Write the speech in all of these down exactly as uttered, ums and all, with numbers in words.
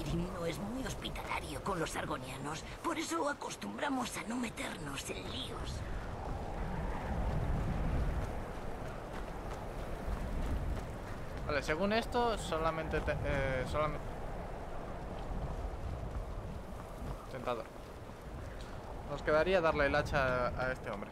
Skyrim no es muy hospitalario con los argonianos. Por eso acostumbramos a no meternos en líos. Vale, según esto, solamente... Te, eh, solamente... Tentador. Nos quedaría darle el hacha a, a este hombre.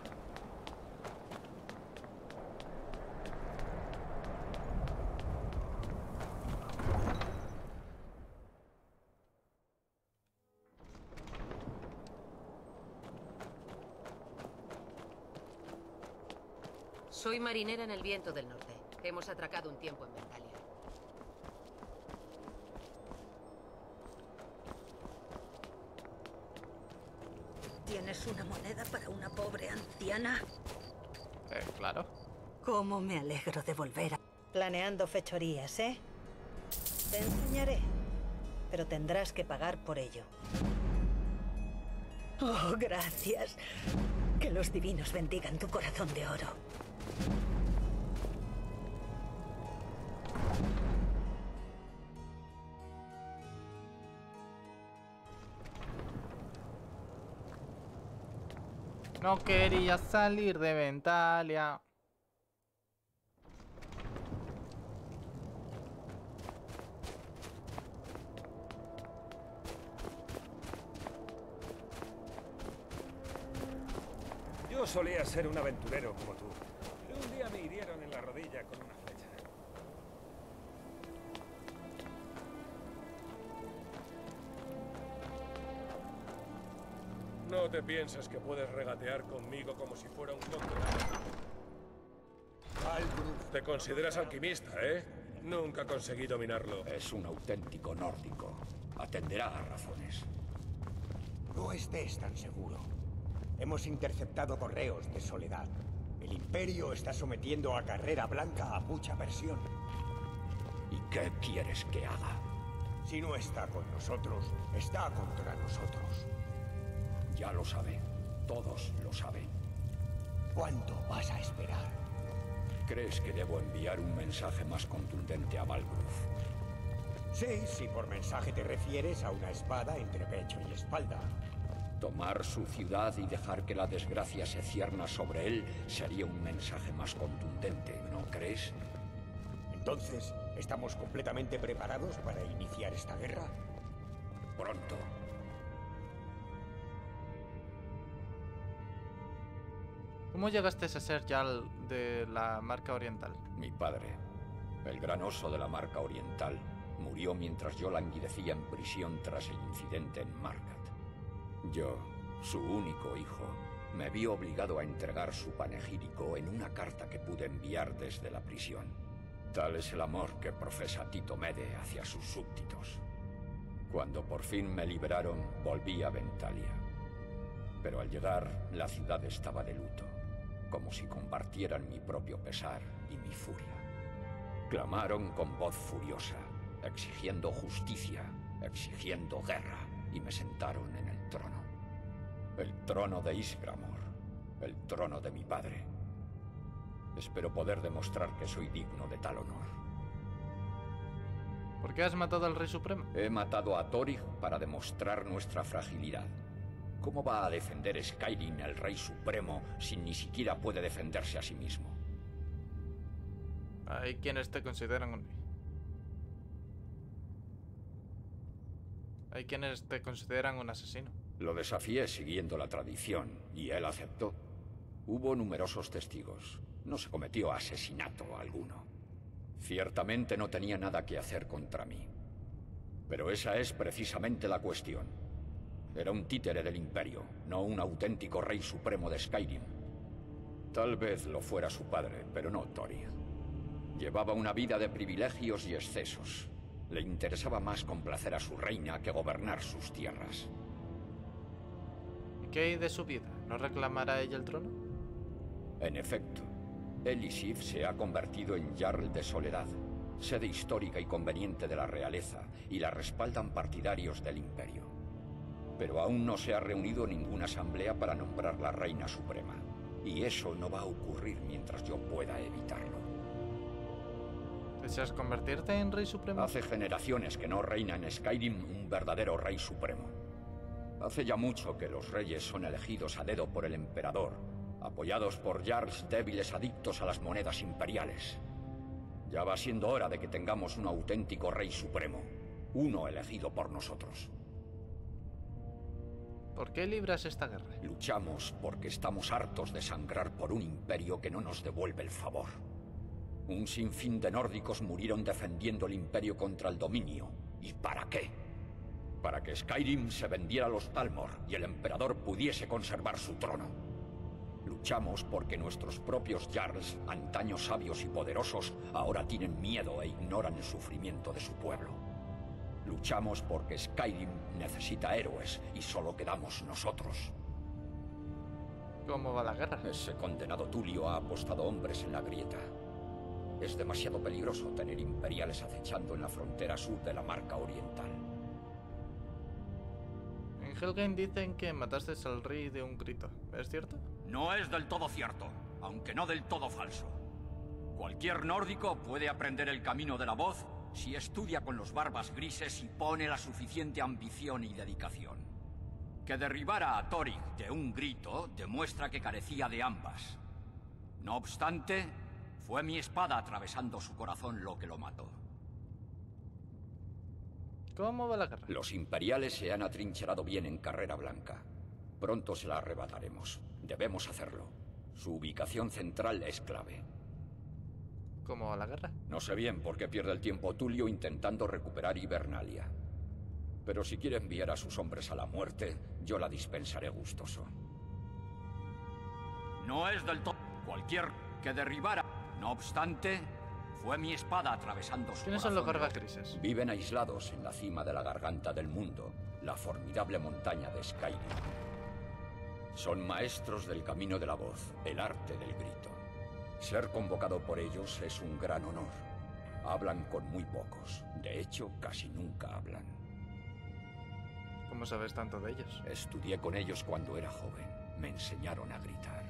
Soy marinera en el Viento del Norte. Hemos atracado un tiempo en Ventalia. ¿Tienes una moneda para una pobre anciana? Eh, claro. ¿Cómo me alegro de volver a... Planeando fechorías, ¿eh? Te enseñaré, pero tendrás que pagar por ello. Oh, gracias. Que los divinos bendigan tu corazón de oro. No quería salir de Ventalia. Yo solía ser un aventurero como tú, pero un día me hirieron en la rodilla con una flecha. No te pienses que puedes regatear conmigo como si fuera un condenado. Te consideras alquimista, ¿eh? Nunca conseguí dominarlo. Es un auténtico nórdico. Atenderá a razones. No estés tan seguro. Hemos interceptado correos de Soledad. El Imperio está sometiendo a Carrera Blanca a mucha presión. ¿Y qué quieres que haga? Si no está con nosotros, está contra nosotros. Ya lo sabe. Todos lo saben. ¿Cuánto vas a esperar? ¿Crees que debo enviar un mensaje más contundente a Valgruf? Sí, si por mensaje te refieres a una espada entre pecho y espalda. Tomar su ciudad y dejar que la desgracia se cierna sobre él sería un mensaje más contundente, ¿no crees? Entonces, ¿estamos completamente preparados para iniciar esta guerra? Pronto. ¿Cómo llegaste a ser Jarl de la Marca Oriental? Mi padre, el gran oso de la Marca Oriental, murió mientras yo languidecía en prisión tras el incidente en Markat. Yo, su único hijo, me vi obligado a entregar su panegírico en una carta que pude enviar desde la prisión. Tal es el amor que profesa Tito Mede hacia sus súbditos. Cuando por fin me liberaron, volví a Ventalia. Pero al llegar, la ciudad estaba de luto, como si compartieran mi propio pesar y mi furia. Clamaron con voz furiosa, exigiendo justicia, exigiendo guerra, y me sentaron en el trono. El trono de Ysgramor, el trono de mi padre. Espero poder demostrar que soy digno de tal honor. ¿Por qué has matado al Rey Supremo? He matado a Thorig para demostrar nuestra fragilidad. ¿Cómo va a defender Skyrim el Rey Supremo si ni siquiera puede defenderse a sí mismo? Hay quienes te consideran un... Hay quienes te consideran un asesino. Lo desafié siguiendo la tradición y él aceptó. Hubo numerosos testigos. No se cometió asesinato alguno. Ciertamente no tenía nada que hacer contra mí. Pero esa es precisamente la cuestión. Era un títere del Imperio, no un auténtico Rey Supremo de Skyrim. Tal vez lo fuera su padre, pero no Thorig. Llevaba una vida de privilegios y excesos. Le interesaba más complacer a su reina que gobernar sus tierras. ¿Y qué hay de su vida? ¿No reclamará ella el trono? En efecto, Elisif se ha convertido en Jarl de Soledad, sede histórica y conveniente de la realeza, y la respaldan partidarios del Imperio. Pero aún no se ha reunido ninguna asamblea para nombrar la reina suprema, y eso no va a ocurrir mientras yo pueda evitarlo. ¿Deseas convertirte en rey supremo? Hace generaciones que no reina en Skyrim un verdadero rey supremo. Hace ya mucho que los reyes son elegidos a dedo por el emperador, apoyados por jarls débiles adictos a las monedas imperiales. Ya va siendo hora de que tengamos un auténtico rey supremo, uno elegido por nosotros. ¿Por qué libras esta guerra? Luchamos porque estamos hartos de sangrar por un imperio que no nos devuelve el favor. Un sinfín de nórdicos murieron defendiendo el imperio contra el dominio. ¿Y para qué? Para que Skyrim se vendiera a los Talmor y el emperador pudiese conservar su trono. Luchamos porque nuestros propios jarls, antaño sabios y poderosos, ahora tienen miedo e ignoran el sufrimiento de su pueblo. Luchamos porque Skyrim necesita héroes y solo quedamos nosotros. ¿Cómo va la guerra? Ese condenado Tulio ha apostado hombres en la grieta. Es demasiado peligroso tener imperiales acechando en la frontera sur de la Marca Oriental. En Helgen dicen que mataste al rey de un grito. ¿Es cierto? No es del todo cierto, aunque no del todo falso. Cualquier nórdico puede aprender el camino de la voz si estudia con los barbas grises y pone la suficiente ambición y dedicación. Que derribara a Thorig de un grito demuestra que carecía de ambas. No obstante, fue mi espada atravesando su corazón lo que lo mató. ¿Cómo va la guerra? Los imperiales se han atrincherado bien en Carrera Blanca. Pronto se la arrebataremos. Debemos hacerlo. Su ubicación central es clave. ¿Cómo va la guerra? No sé bien por qué pierde el tiempo Tulio intentando recuperar Hibernalia. Pero si quiere enviar a sus hombres a la muerte, yo la dispensaré gustoso. No es del todo cualquier que derribara. No obstante, fue mi espada atravesando su ¿Quiénes son los corazón. barbas grises? Viven aislados en la cima de la garganta del mundo, la formidable montaña de Skyrim. Son maestros del camino de la voz, el arte del grito. Ser convocado por ellos es un gran honor. Hablan con muy pocos. De hecho, casi nunca hablan. ¿Cómo sabes tanto de ellos? Estudié con ellos cuando era joven. Me enseñaron a gritar.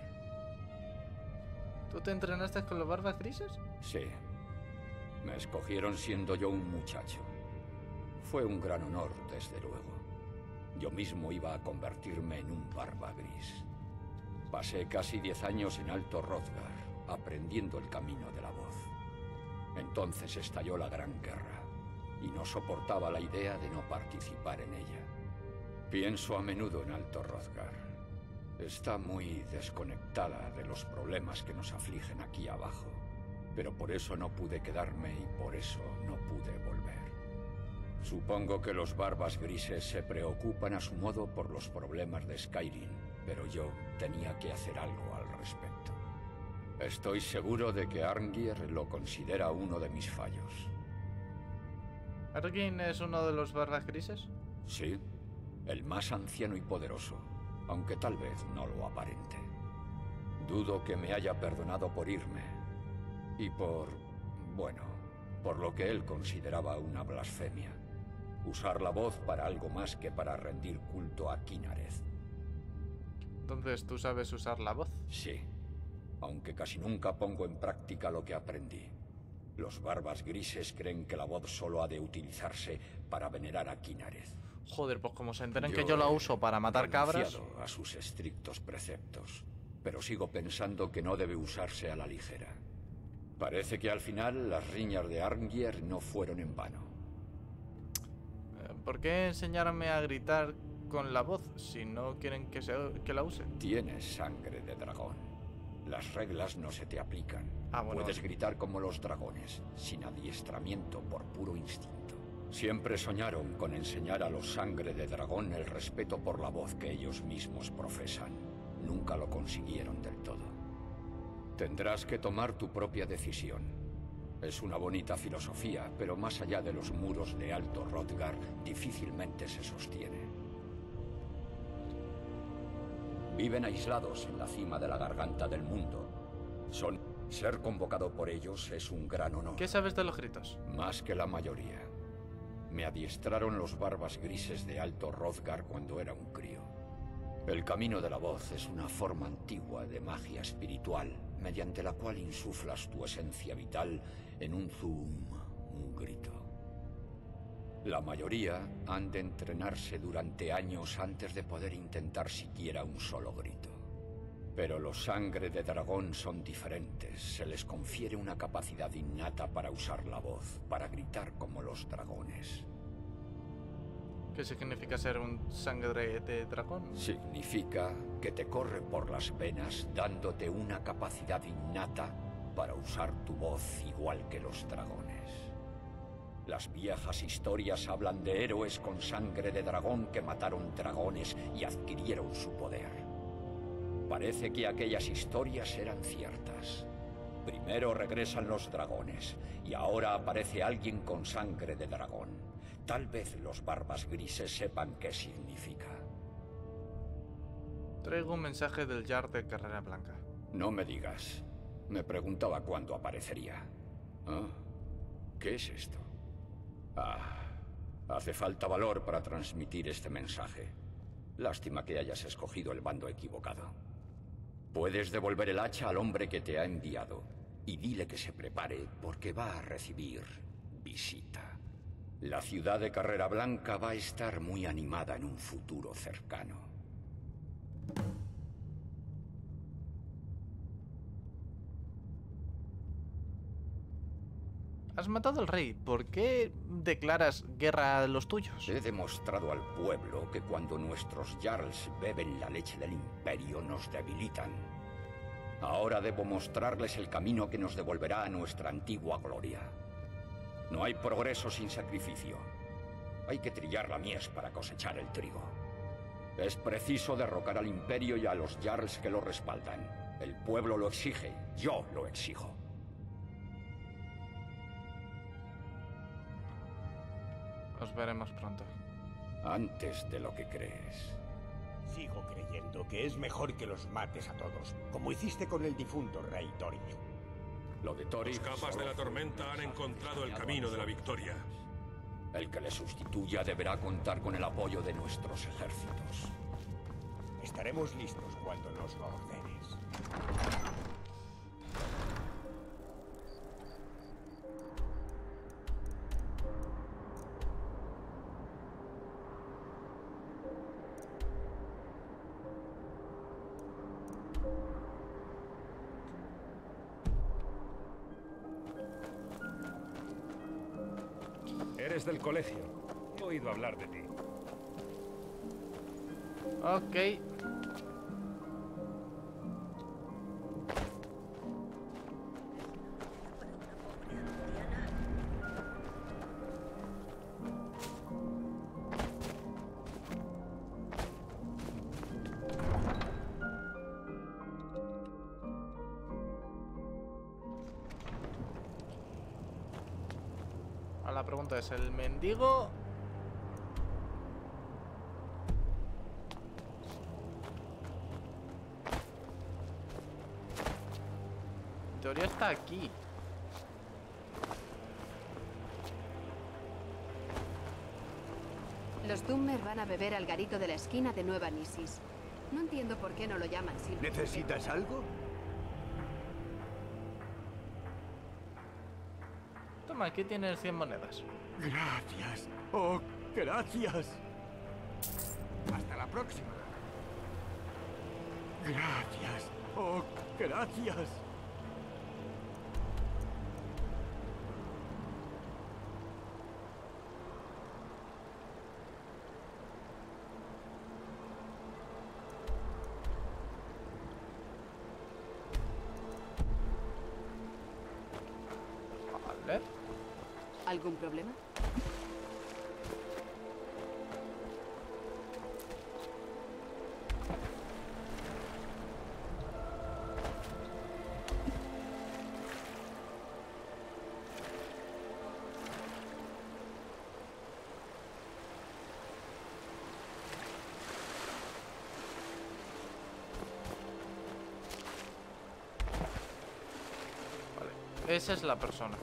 ¿Tú te entrenaste con los barbas grises? Sí. Me escogieron siendo yo un muchacho. Fue un gran honor, desde luego. Yo mismo iba a convertirme en un barba gris. Pasé casi diez años en Alto Hrothgar, aprendiendo el camino de la voz. Entonces estalló la Gran Guerra, y no soportaba la idea de no participar en ella. Pienso a menudo en Alto Hrothgar. Está muy desconectada de los problemas que nos afligen aquí abajo. Pero por eso no pude quedarme y por eso no pude volver. Supongo que los barbas grises se preocupan a su modo por los problemas de Skyrim, pero yo tenía que hacer algo al respecto. Estoy seguro de que Arngeir lo considera uno de mis fallos. ¿Arngeir es uno de los barbas grises? Sí, el más anciano y poderoso, aunque tal vez no lo aparente. Dudo que me haya perdonado por irme. Y por... bueno, por lo que él consideraba una blasfemia. Usar la voz para algo más que para rendir culto a Kynareth. Entonces, ¿tú sabes usar la voz? Sí, aunque casi nunca pongo en práctica lo que aprendí. Los barbas grises creen que la voz solo ha de utilizarse para venerar a Kynareth. Joder, pues como se enteren que yo la uso para matar cabras... a sus estrictos preceptos, pero sigo pensando que no debe usarse a la ligera. Parece que al final las riñas de Arngeir no fueron en vano. ¿Por qué enseñarme a gritar con la voz si no quieren que, se, que la use? Tienes sangre de dragón. Las reglas no se te aplican. Ah, bueno. Puedes gritar como los dragones, sin adiestramiento, por puro instinto. Siempre soñaron con enseñar a los sangre de dragón el respeto por la voz que ellos mismos profesan. Nunca lo consiguieron del todo. Tendrás que tomar tu propia decisión. Es una bonita filosofía, pero más allá de los muros de Alto Hrothgar, difícilmente se sostiene. Viven aislados en la cima de la garganta del mundo. Son... Ser convocado por ellos es un gran honor. ¿Qué sabes de los gritos? Más que la mayoría. Me adiestraron los barbas grises de Alto Hrothgar cuando era un crío. El camino de la voz es una forma antigua de magia espiritual, mediante la cual insuflas tu esencia vital en un zoom, un grito. La mayoría han de entrenarse durante años antes de poder intentar siquiera un solo grito. Pero los sangre de dragón son diferentes. Se les confiere una capacidad innata para usar la voz, para gritar como los dragones. ¿Qué significa ser un sangre de dragón? Significa que te corre por las venas dándote una capacidad innata para usar tu voz igual que los dragones. Las viejas historias hablan de héroes con sangre de dragón que mataron dragones y adquirieron su poder. Parece que aquellas historias eran ciertas. Primero regresan los dragones y ahora aparece alguien con sangre de dragón. Tal vez los barbas grises sepan qué significa. Traigo un mensaje del Jarl de Carrera Blanca. No me digas. Me preguntaba cuándo aparecería. ¿Ah? ¿Qué es esto? Ah, hace falta valor para transmitir este mensaje. Lástima que hayas escogido el bando equivocado. Puedes devolver el hacha al hombre que te ha enviado y dile que se prepare porque va a recibir visita. La ciudad de Carrera Blanca va a estar muy animada en un futuro cercano. Has matado al rey. ¿Por qué declaras guerra a los tuyos? He demostrado al pueblo que cuando nuestros jarls beben la leche del imperio nos debilitan. Ahora debo mostrarles el camino que nos devolverá a nuestra antigua gloria. No hay progreso sin sacrificio. Hay que trillar la mies para cosechar el trigo. Es preciso derrocar al imperio y a los jarls que lo respaldan. El pueblo lo exige, yo lo exijo. Nos veremos pronto. Antes de lo que crees. Sigo creyendo que es mejor que los mates a todos, como hiciste con el difunto rey Toric. Lo de Toric... Los capas de la tormenta han encontrado el camino de la victoria. El que le sustituya deberá contar con el apoyo de nuestros ejércitos. Estaremos listos cuando nos lo ordenes. Eres del colegio. He oído hablar de ti. Ok. La pregunta es, ¿el mendigo? En teoría está aquí. Los Dummer van a beber al garito de la esquina de Nueva Nisis. No entiendo por qué no lo llaman simplemente. ¿Necesitas algo? Toma, aquí tienes cien monedas. Gracias. Oh, gracias. Hasta la próxima. Gracias. Oh, gracias. Vale. ¿Algún problema? Vale, esa es la persona.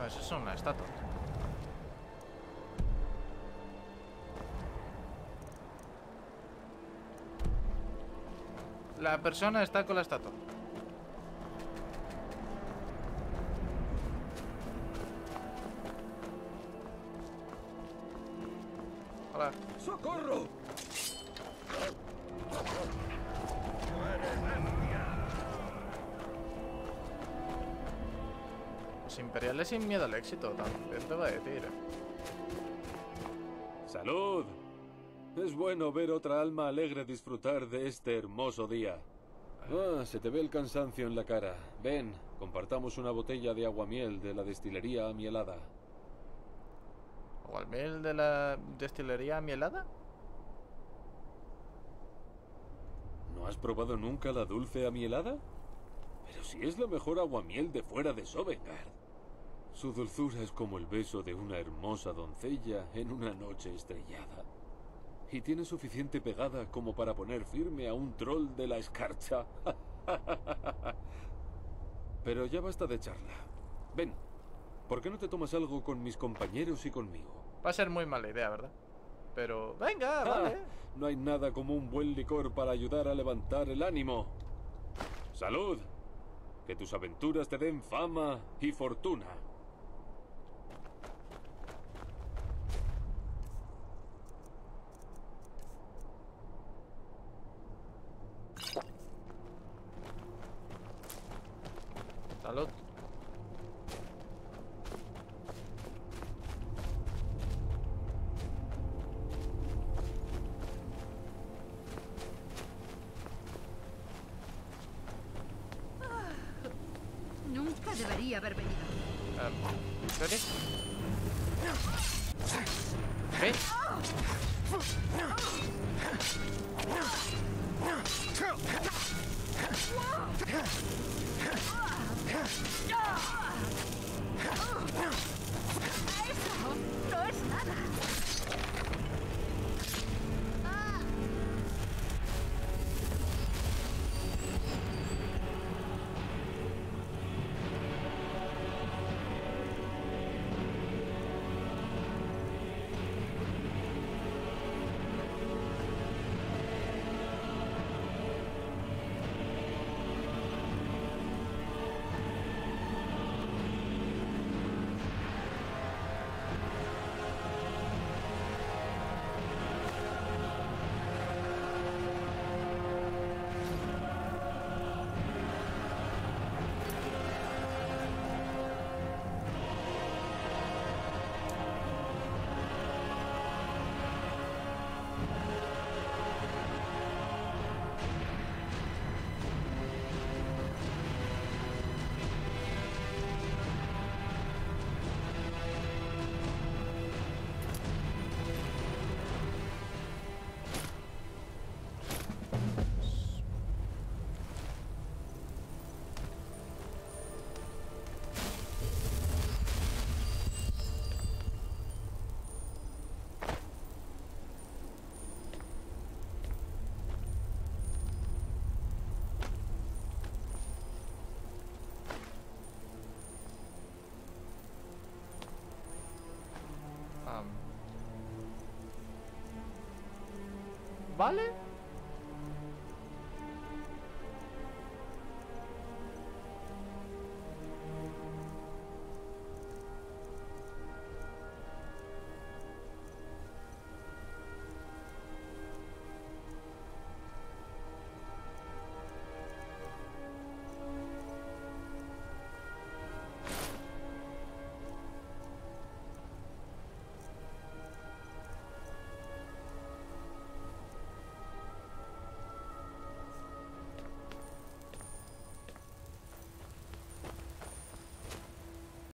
eso es una estatua. La persona está con la estatua. Hola. ¡Socorro! Los imperiales sin miedo al éxito, también te voy a decir. ¡Salud! Es bueno ver otra alma alegre disfrutar de este hermoso día. Ah, se te ve el cansancio en la cara. Ven, compartamos una botella de aguamiel de la destilería Amielada. ¿Aguamiel de la destilería Amielada? ¿No has probado nunca la dulce Amielada? Pero si es la mejor aguamiel de fuera de Sovngarde. Su dulzura es como el beso de una hermosa doncella en una noche estrellada. Y tiene suficiente pegada como para poner firme a un troll de la escarcha. Pero ya basta de charla. Ven, ¿por qué no te tomas algo con mis compañeros y conmigo? Va a ser muy mala idea, ¿verdad? Pero venga, Ah, vale. no hay nada como un buen licor para ayudar a levantar el ánimo. ¡Salud! Que tus aventuras te den fama y fortuna. Salud. Nunca debería haber venido. Um, ¿En serio? ¿Qué? ¡Eso no es nada! ¿Vale?